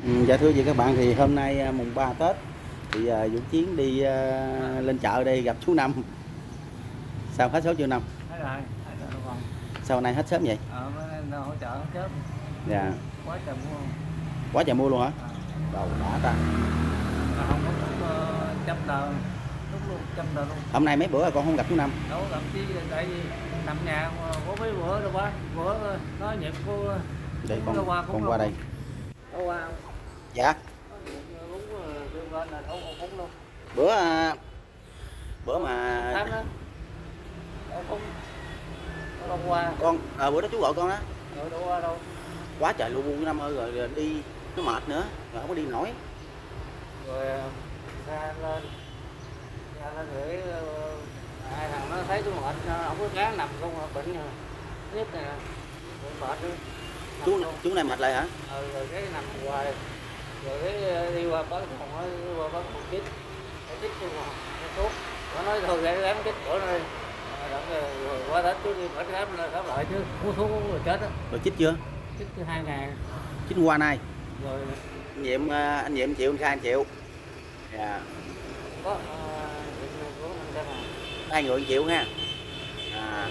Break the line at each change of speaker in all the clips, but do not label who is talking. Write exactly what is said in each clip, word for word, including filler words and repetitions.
Ừ, dạ thưa chị các bạn, thì hôm nay à, mùng ba Tết thì uh, Vũ Chiến đi à, lên chợ đây gặp chú Năm. Sao hết số chưa Năm?
Hết rồi, hết rồi đâu còn.
Sao nay hết sớm vậy?
Ờ, mới hỗ trợ sớm.
Dạ.
Quá trời mua.
Quá trời mua luôn hả?
À,
Đầu đã ta.
mà không có lúc ờ, trăm tờ, lúc luôn trăm tờ luôn.
Hôm nay mấy bữa con không gặp chú Năm.
Đâu có gặp chi, tại vì nằm nhà mà có mấy bữa đâu qua, bữa nói nhịp cô.
Để con
qua,
con qua đây.
Đâu qua.
Dạ.
Đúng đưa lên là đâu cũng luôn.
Bữa à, bữa mà
Tám đó. Đâu không. Đâu qua.
Con à, bữa đó chú gọi con đó.
Rồi đâu qua đâu.
Quá trời lu bu chú Năm ơi, rồi, rồi đi nó mệt nữa, rồi không có đi nổi.
Rồi ra lên ra lên để hai thằng nó thấy tôi mệt, không có gán nằm không bệnh rồi tiếp này mệt nữa.
Chú chú này mệt lại hả?
Ừ, rồi cái nằm hoài, rồi cái đi qua bác phòng nói đi qua bác phòng chích để chích cho mà thuốc nó nói thôi để gán chích bữa nay rồi qua Tết chú đi bệnh khám khám lại chứ uống thuốc rồi chết á.
Rồi chích chưa?
Chích hai ngày
Chích qua nay
rồi.
anh nhiệm anh nhiệm chịu, anh Khai anh chịu. Dạ.
Có uh, của anh Khai mà
Hai người chịu ha. À,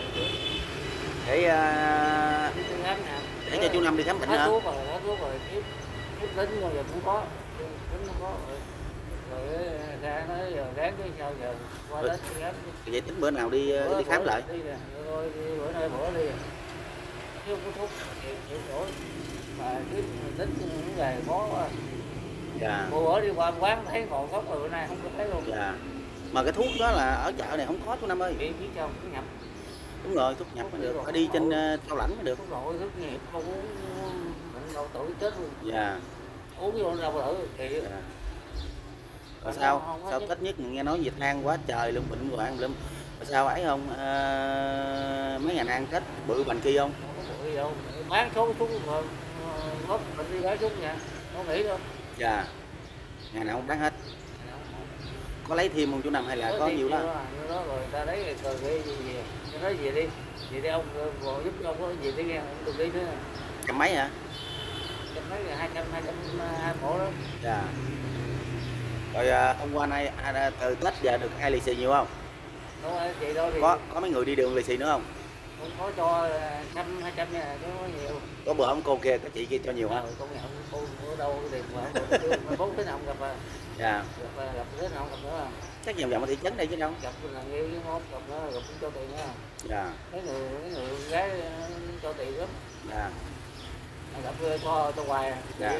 để uh, để cho chú Năm đi khám bệnh hả?
Hết thuốc rồi, hết thuốc rồi, tiếp tiếp tính rồi giờ cũng có, tính không có rồi. Rồi ra nói giờ ráng cái sao giờ qua Tết đi khám.
Vậy tính bữa nào đi bữa, đi khám lại.
Đi nè, rồi đi bữa nay bữa đi. Chứ không có thuốc chịu chịu nổi. Mà cái tính những ngày có.
Dạ.
Bữa bữa đi qua quán thấy còn gốc rồi bữa nay không có thấy luôn.
Dạ. Mà cái thuốc đó là ở chợ này không có chú Năm ơi.
Biết biết sao cứ nhập.
Đúng rồi, thuốc nhập mới được, phải đi trên Cao Lãnh mới được.
Thuốc nội thuốc nghiệp không uống bệnh lâu tuổi chết luôn.
Dạ.
Uống vô đâu đỡ thì.
Dạ. Rồi sao? Sao Tết nhất nghe nói Việt Nam quá trời luôn, bệnh hoạn lắm. Rồi sao ấy không? À, mấy ngành ăn Tết bự bành kia không?
Không có bự đâu. Bán số thuốc mà ngốc bệnh đi bán thuốc nha. Không nghĩ đâu.
Dạ. Ngày nào không bán hết. Có lấy thêm không chú Năm hay là có, có nhiều đó?
Nhiều đó rồi ta lấy rồi cái gì gì. Tôi nói gì đi. Gì đi ông còn giúp ông có gì đi nghe ông đừng đi nữa.
Trăm mấy hả?
Trăm mấy hai trăm hai trăm hai bộ đó.
Dạ. Rồi à, hôm qua nay à, từ Tết giờ được ai lì xì nhiều không?
Đâu chị đâu thì
có có mấy người đi đường lì xì nữa không?
Không có cho trăm hai trăm nha, chứ có nhiều.
Có bữa ông cô kia, có chị kia cho nhiều hả?
Ừ, công nhận cô ở đâu thì mà bốn tới nào không gặp à.
Dạ.
Gặp gặp tới nào không gặp nữa.
Chắc vòng vòng ở thị trấn đây chứ đâu.
Gặp là nghe với mốt gặp nó gặp cũng cho tiền nha.
Dạ.
Mấy người mấy người gái cho tiền lắm.
Dạ.
Gặp cho cho hoài.
Dạ.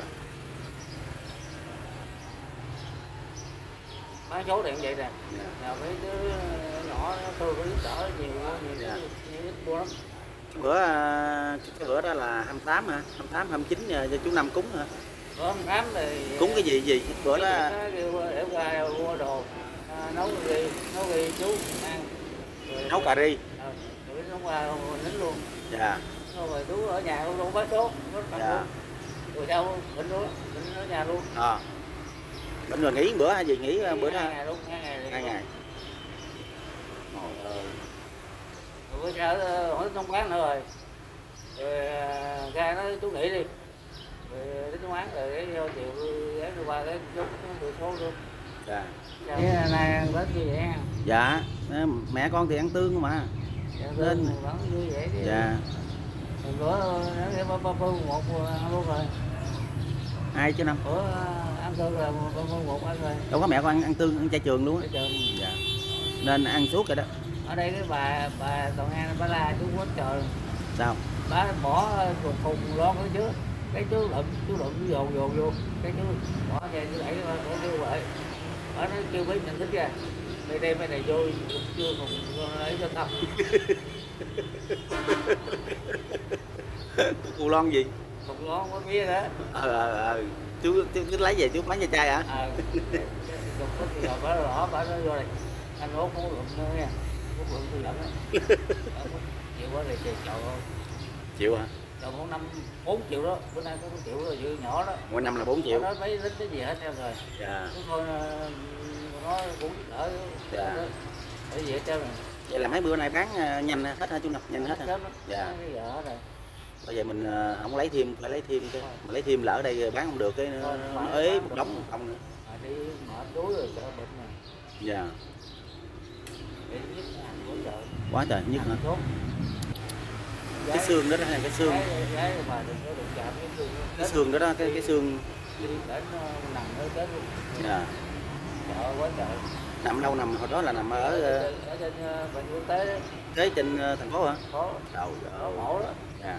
Bán số điện vậy nè.
Dạ.
Nào mấy đứa nhỏ nó thương có giúp đỡ nhiều nhiều
Dạ.
nhiều mua lắm.
Cái bữa cái bữa đó là hai mươi tám hả? hai mươi tám hai mươi chín cho chú Năm cúng hả?
Bữa hai mươi tám thì
Cúng cái gì gì? Bữa đó
kêu để ra mua đồ à, nấu gì nấu gì chú ăn. Rồi,
nấu cà ri.
Ờ, rồi nó qua nín luôn.
Dạ.
Rồi chú ở nhà luôn, đâu bán số.
Dạ.
Rồi sao bệnh luôn, bệnh ở nhà luôn.
À. Bệnh rồi nghỉ bữa hay gì nghỉ
Nghỉ
bữa đó?
Hai ngày luôn, hai ngày.
Hai ngày. Trời ơi.
Rồi bữa sau hỏi không bán nữa rồi. Rồi ra nó chú nghỉ đi. Rồi đến chú bán rồi cái vô chiều ghé đi qua cái chút từ số luôn.
Dạ.
Cái nay ăn Tết gì vậy?
Dạ, mẹ con thì ăn tương mà.
Dạ, nên vẫn vui vẻ chứ.
Dạ.
Rồi bữa nó nghe ba ba một ăn luôn rồi.
Ai chứ Năm?
Bữa ăn tương là ba một ăn rồi.
Đâu có mẹ con ăn, ăn tương ăn chay trường luôn á. Dạ. Nên ăn suốt rồi đó.
Ở đây cái bà bà Toàn An bà la chú quá trời.
Sao?
Bà bỏ cùng cùng lon ở trước. Cái chú lụm chú lụm chú dồn dồn vô. Cái chú bỏ về chú đẩy bà kêu vậy. Bà nói kêu biết nhận thức ra. Mày đem cái này vô chưa cùng lấy cho tao.
Cù lon gì?
Cùng lon có bia đó.
Ờ ờ ờ. Chú, chú, chú lấy về chú bán cho trai hả?
Ờ. Dùng có thì bà rõ bà nói vô đây. Anh út muốn lụm nữa nha. Út lụm tôi dẫn á. Chịu quá thì chịu không?
Chịu hả?
Chậu một năm bốn triệu đó, bữa nay có bốn triệu rồi, vừa nhỏ đó.
Mỗi năm là bốn triệu.
Nó mấy lít cái gì hết trơn rồi.
Dạ.
Chứ thôi nó cũng đỡ.
Dạ.
Bởi vậy trơn rồi.
Vậy là mấy bữa nay bán nhanh hết hả chú Năm? Nhanh hết hả?
Dạ.
Dạ.
Cái vợ rồi.
Bởi vậy mình ờ, không lấy thêm, phải lấy thêm cái mà lấy thêm lỡ ở đây bán không được cái nó, nó ế một đống không nữa.
À, đi mở túi rồi sợ bệnh này.
Dạ.
Để nhất là hỗ trợ.
Quá trời nhất hả?
Tốt.
Cái xương đó đó hay cái xương.
Gái, gái mà đừng có đụng chạm cái xương.
Cái xương đó đó, cái cái xương.
Đi đến nằm ở chết luôn.
Dạ.
Sợ quá trời.
Nằm đâu nằm hồi đó là nằm ở
Ở trên bệnh quốc tế đó.
kế trên thành phố hả?
Có.
Trời
Có
ơi.
mổ đó.
Dạ.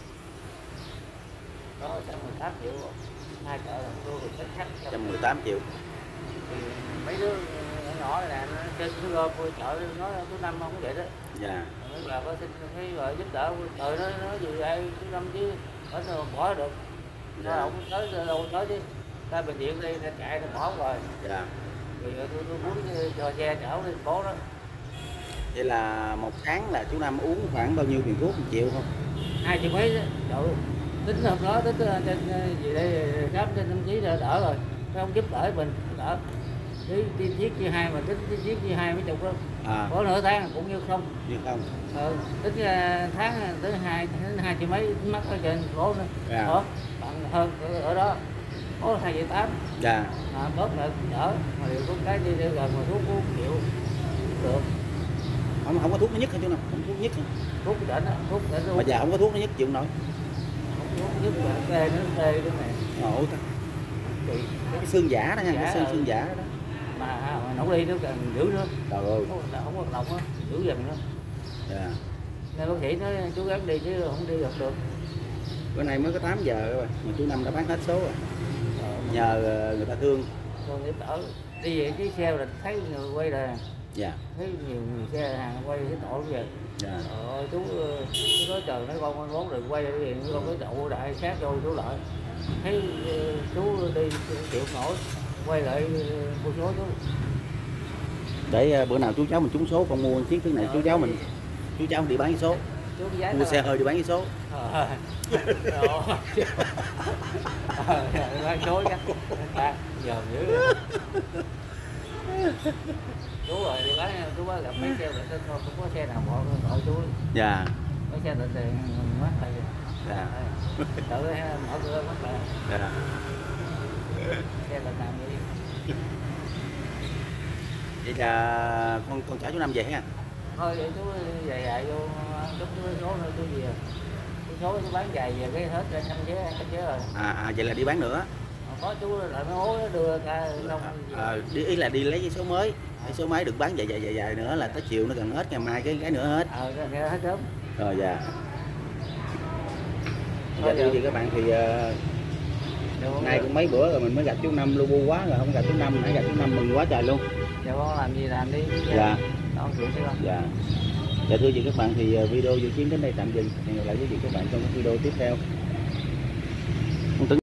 Có một trăm mười tám triệu. Hai chợ là tôi được thích khách.
một trăm mười tám triệu.
Thì mấy đứa nhỏ này nó trên cái gom của chợ nói thứ năm không vậy đó.
Dạ.
Mấy bà có xin cái vợ giúp đỡ trời nó nói gì ai thứ năm chứ ở đâu bỏ được. Nó
Dạ.
không tới đâu tới chứ. Ta bệnh viện đi ta chạy nó bỏ rồi.
Dạ.
Thì tôi tôi muốn cho xe chở đi bố đó.
Vậy là một tháng là chú Năm uống khoảng bao nhiêu tiền thuốc, một triệu không?
Hai triệu mấy đó. Trời, tính hôm đó tính trên gì đây khám trên tâm trí là đỡ rồi. Cái ông giúp đỡ mình đỡ. Đi tiêm chiếc chia hai mà tính tiêm chiếc chia hai mấy chục đó.
À.
Có nửa tháng cũng như không.
Như không?
Ừ, tính ra tháng tới hai đến hai triệu mấy mắc ở trên thành phố nữa.
Dạ.
Đó, bằng hơn ở, ở đó có hai triệu tám.
Dạ.
À, bớt lại cũng đỡ mà điều có cái đi đây gần mà thuốc uống triệu được.
Không không có thuốc nó nhất hả chú Năm? Không có thuốc nhất hả?
Thuốc đỉnh á, thuốc đỉnh luôn.
Mà giờ không có thuốc nó nhất chịu không nổi.
Không thuốc nhất là tê nó tê cái này.
Ngộ ta.
Kỳ.
Cái xương giả đó nha, cái
Giả
xương
rồi.
xương giả đó.
Mà à, nấu đi nó càng dữ nữa.
Trời ơi.
Không, không hoạt động á, dữ dần nữa.
Dạ.
Nên bác sĩ nói chú gắng đi chứ không đi được được.
Bữa nay mới có tám giờ rồi mà chú Năm đã bán hết số rồi.
Rồi,
Nhờ người ta thương.
con giúp đỡ đi về cái xe là thấy người quay là
Dạ.
thấy nhiều người xe hàng quay cái tổ về.
Dạ.
Trời ơi, chú chú nói trời nói con con vốn đừng quay gì con cái đậu đại sát rồi chú lại thấy chú đi chịu nổi quay lại mua số chú.
Để bữa nào chú cháu mình trúng số con mua chiếc thứ này chú cháu mình chú cháu đi bán cái số.
Chú cái giá
Mua xe hơi đi bán cái số.
ờ bán số chắc ta giờ dữ chú rồi đi bán chú bán gặp mấy xe lại tên thôi không có xe nào bỏ gọi chú
Dạ.
mấy xe định thì mất rồi.
Dạ.
Tự mở cửa mất rồi.
Dạ.
Xe định làm gì
Vậy là con con chở chú Năm về ha.
thôi để chú về dài vô chút số nữa chú về cái số chú bán dài về cái hết ra trăm chế trăm chế rồi.
À, à vậy là đi bán nữa.
Có chú lại nó hố đưa ra đông.
À, đi ý là đi lấy cái số mới. Cái số mới được bán dài dài dài dài nữa là tới chiều nó gần hết, ngày mai cái cái nữa hết.
Ờ ra hết sớm.
Rồi dạ. Dạ thưa chị các bạn thì uh, nay cũng mấy bữa rồi mình mới gặp chú Năm lu bu quá rồi không gặp chú Năm, nãy gặp chú Năm mừng quá trời luôn.
Dạ con làm gì làm đi.
Dạ.
Con chuyện chứ không.
Dạ. Dạ thưa chị các bạn thì video dự kiến đến đây tạm dừng. Hẹn gặp lại quý vị các bạn trong các video tiếp theo.